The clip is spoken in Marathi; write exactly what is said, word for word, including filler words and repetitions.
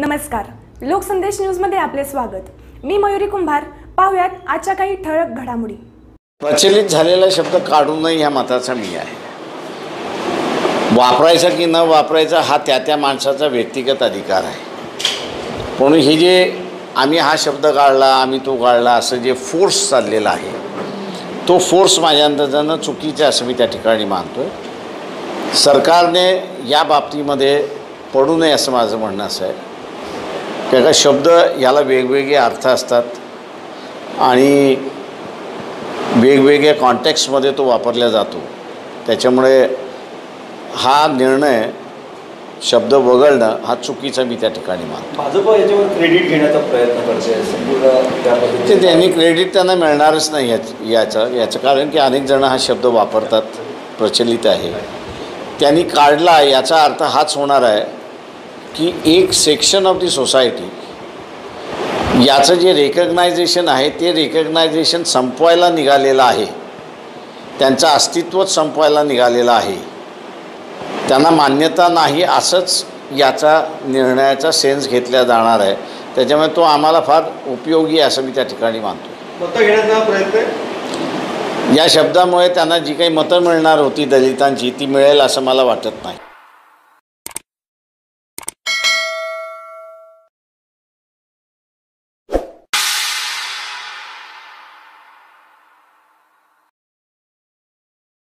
नमस्कार, लोकसंदेश न्यूजमध्ये आपले स्वागत। मी मयुरी कुंभार। पाहूयात आजच्या काही ठळक घडामोडी। प्रचलित झालेला शब्द काढू नये या मताचा मी आहे। वापरायचा की न वापरायचा हा त्या त्या माणसाचा व्यक्तिगत अधिकार आहे। पण हे जे आम्ही हा शब्द काढला, आम्ही तो काढला असं जे फोर्स चाललेला आहे, तो फोर्स माझ्या अंदाजानं चुकीचा असं मी त्या ठिकाणी मानतोय। सरकारने या बाबतीमध्ये पडू नये असं माझं म्हणणं असं आहे। त्याचा शब्द याला वेगवेगळे अर्थ असतात आणि वेगवेगळ्या कॉन्टेक्स्टमध्ये तो वापरला जातो। त्याच्यामुळे हा निर्णय शब्द वगळणं हा चुकीचा मी त्या ठिकाणी मानतो। भाजप याच्यावर क्रेडिट घेण्याचा प्रयत्न करते संपूर्ण त्याबद्दल त्यांनी क्रेडिट त्यांना मिळणारच नाही याचं याचं याचं कारण की अनेक जण हा शब्द वापरतात, प्रचलित आहे। त्यांनी काढला याचा अर्थ हाच होणार आहे की एक सेक्शन ऑफ दी सोसायटी याचं जे रेकग्नायझेशन आहे ते रेकग्नायझेशन संपवायला निघालेलं आहे, त्यांचं अस्तित्वच संपवायला निघालेलं आहे, त्यांना मान्यता नाही असंच याचा निर्णयाचा सेन्स घेतला जाणार आहे। त्याच्यामुळे तो आम्हाला फार उपयोगी आहे असं मी त्या ठिकाणी मानतो। मतं घेण्याचा प्रयत्न या शब्दामुळे त्यांना जी काही मतं मिळणार होती दलितांची ती मिळेल असं मला वाटत नाही।